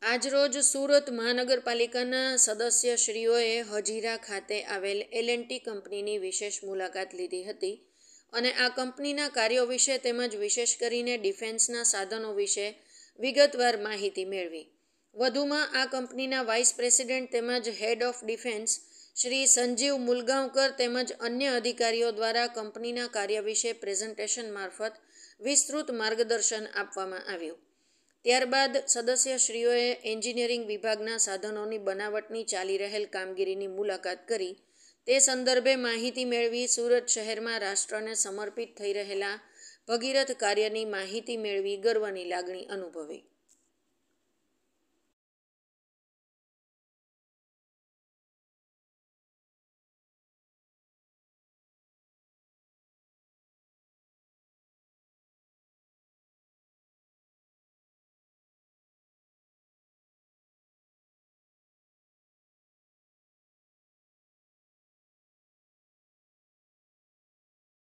આજરોજ સુરત મહાનગરપાલિકાના સદસ્યશ્રીઓએ હજીરા ખાતે આવેલ L&T કંપનીની વિશેષ મુલાકાત લીધી હતી અને આ કંપનીના કાર્યો વિશે તેમજ વિશેષ કરીને ડિફેન્સના સાધનો વિશે વિગતવાર માહિતી મેળવી. વધુમાં આ કંપનીના વાઇસ પ્રેસિડેન્ટ તેમજ head of defence Shri Sanjeev Mulgaonkar તેમજ અન્ય અધિકારીઓ દ્વારા કંપનીના કાર્ય વિશે પ્રેઝન્ટેશન મારફત વિસ્તૃત માર્ગદર્શન આપવામાં આવ્યું. ત્યારબાદ સદસ્યશ્રીઓએ એન્જિનિયરિંગ વિભાગના સાધનોની બનાવટની ચાલી રહેલ કામગીરીની મુલાકાત કરી તે સંદર્ભે માહિતી મેળવી સુરત શહેરમાં રાષ્ટ્રને સમર્પિત થઈ રહેલા ભગીરથ કાર્યની માહિતી મેળવી ગર્વની લાગણી અનુભવી.